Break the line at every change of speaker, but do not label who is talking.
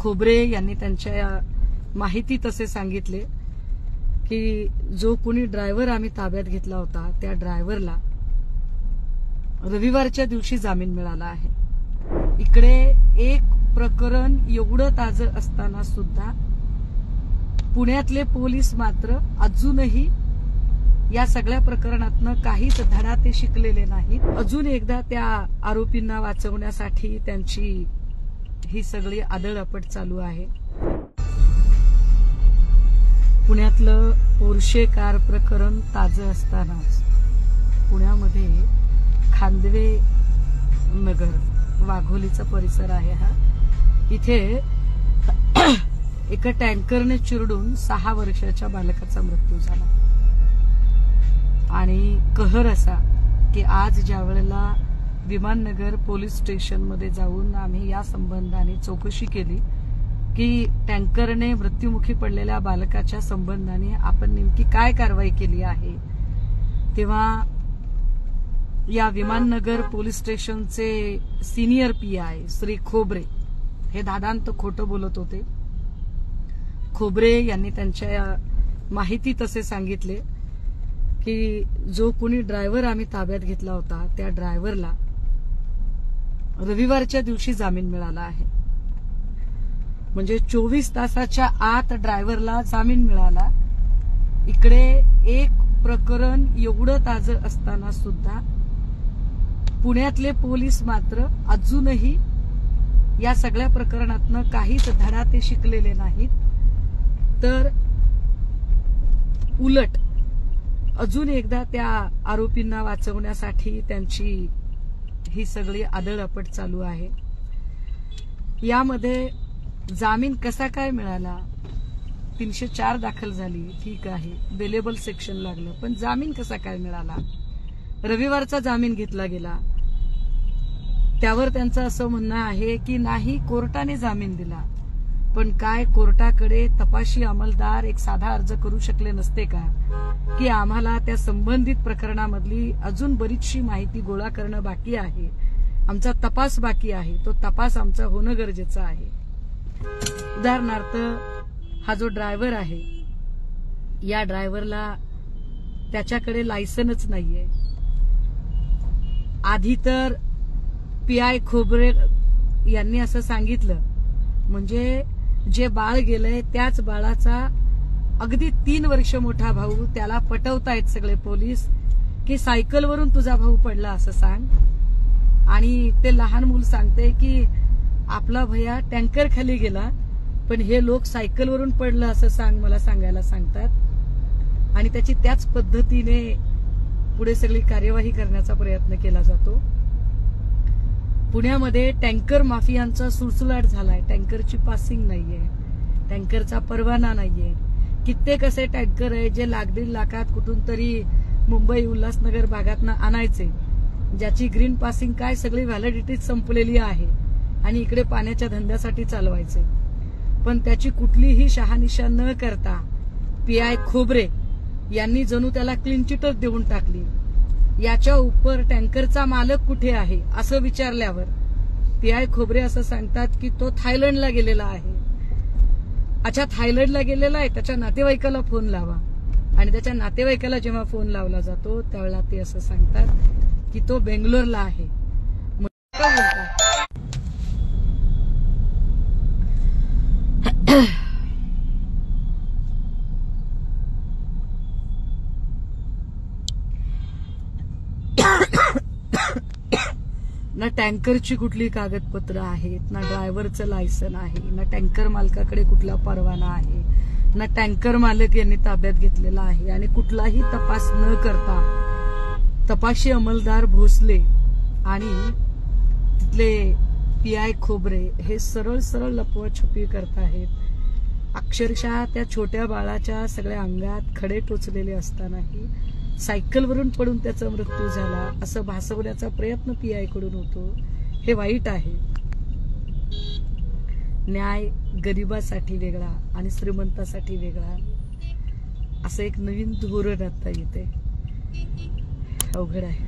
खोबरे यांनी त्यांच्या माहितीत असे सांगितले की जो कोणी ड्रायव्हर आम्ही ताब्यात घेतला होता त्या ड्रायव्हरला रविवारच्या दिवशी जामीन मिळाला आहे। इकडे एक प्रकरण एवढं ताजं असताना सुद्धा पुण्यातले पोलीस मात्र अजूनही या सगळ्या प्रकरणातनं काहीच धडा ते शिकलेले नाहीत। अजून एकदा त्या आरोपींना वाचवण्यासाठी त्यांची ही सगळी आदळआपट चालू आहे। पुण्यातलं पोर्शे कार प्रकरण ताजं असतानाच पुण्यामध्ये खांदवे नगर वाघोलीचा परिसर आहे हा, इथे एका टँकरने चिरडून 6 वर्षाच्या बालकाचा मृत्यू झाला। आणि कहर असा की आज ज्या वेळेला विमाननगर पोलीस स्टेशनमध्ये जाऊन आम्ही या संबंधाने चौकशी केली की टँकरने मृत्युमुखी पडलेल्या बालकाच्या संबंधाने आपण नेमकी काय कारवाई केली आहे, तेव्हा या विमाननगर पोलीस स्टेशनचे सिनियर पीआय श्री खोबरे हे दादांत खोटं बोलत होते। खोबरे यांनी त्यांच्या माहितीत असे सांगितले की जो कोणी ड्रायव्हर आम्ही ताब्यात घेतला होता त्या ड्रायव्हरला रविवारच्या दिवशी जामीन मिळाला आहे। म्हणजे 24 तासाच्या आत ड्रायव्हरला जामीन मिळाला। इकडे एक प्रकरण एवढं ताजं असताना सुद्धा पुण्यातले पोलीस मात्र अजूनही या सगळ्या प्रकरणातनं काहीच धडा ते शिकलेले नाहीत, तर उलट अजून एकदा त्या आरोपींना वाचवण्यासाठी त्यांची ही सगळी आदळआपट चालू आहे। यामध्ये जामीन कसा काय मिळाला, 304 दाखल झाली, ठीक आहे, बेलेबल सेक्शन लागलं, पण जामीन कसा काय मिळाला, रविवारचा जामीन घेतला गेला। त्यावर त्यांचं असं म्हणणं आहे की नाही कोर्टाने जामीन दिला, पण काय कोर्टाकडे तपाशी अंमलदार एक साधा अर्ज करू शकले नसते का की आम्हाला त्या संबंधित प्रकरणामधली अजून बरीचशी माहिती गोळा करणं बाकी आहे, आमचा तपास बाकी आहे, तो तपास आमचा होणं गरजेचं आहे। उदाहरणार्थ हा जो ड्रायव्हर आहे या ड्रायव्हरला त्याच्याकडे लायसनच नाहीये। आधी तर पीआय खोबरे यांनी असं सांगितलं, म्हणजे जे बाळ गेलंय त्याच बाळाचा अगदी 3 वर्ष मोठा भाऊ त्याला पटवतायत सगळे पोलीस की सायकलवरून तुझा भाऊ पडला असं सांग, आणि ते लहान मूल सांगते की आपला भैया टँकर खाली गेला पण हे लोक सायकलवरून पडलं असं सांग, मला सांगायला सांगतात, आणि त्याची त्याच पद्धतीने पुढे सगळी कार्यवाही करण्याचा प्रयत्न केला जातो। पुण्यामध्ये टँकर माफियांचा सुळसुळाट झालाय, टँकरची पासिंग नाहीये, टँकरचा परवाना नाहीये। कित्येक असे टँकर आहे जे 1.5 लाखात कुठून तरी मुंबई उल्हासनगर भागातनं आणायचे, ज्याची ग्रीन पासिंग काय सगळी व्हॅलिडिटी संपलेली आहे आणि इकडे पाण्याच्या धंद्यासाठी चालवायचे, पण त्याची कुठलीही शहानिशा न करता पीआय खोबरे यांनी जणू त्याला क्लीन चिटच देऊन टाकली। याच्या उपर टँकरचा मालक कुठे आहे असं विचारल्यावर पीआय खोबरे असं सांगतात की तो थायलंडला गेलेला आहे। अच्छा, थायलंडला गेलेला आहे, त्याच्या नातेवाईकाला फोन लावा, आणि त्याच्या नातेवाईकाला जेव्हा फोन लावला जातो त्यावेळेला ते असं सांगतात की तो बेंगलोरला आहे। ना टँकरची कुठली कागदपत्र आहेत, ना ड्रायव्हरचं लायसन आहे, ना टँकर मालकाकडे कुठला परवाना आहे, ना टँकर मालक यांनी ताब्यात घेतलेला आहे, आणि कुठलाही तपास न करता तपाशी अंमलदार भोसले आणि तिथले पीआय खोबरे हे सरळ सरळ लपवाछपी करत आहेत। अक्षरशः त्या छोट्या बाळाच्या सगळ्या अंगात खडे टोचलेले असतानाही सायकलवरून पडून त्याचा मृत्यू झाला असं भासवण्याचा प्रयत्न पीआय कडून होतो। हे वाईट आहे। न्याय गरिबासाठी वेगळा आणि श्रीमंतासाठी वेगळा असं एक नवीन धोरण आता येते, अवघड आहे।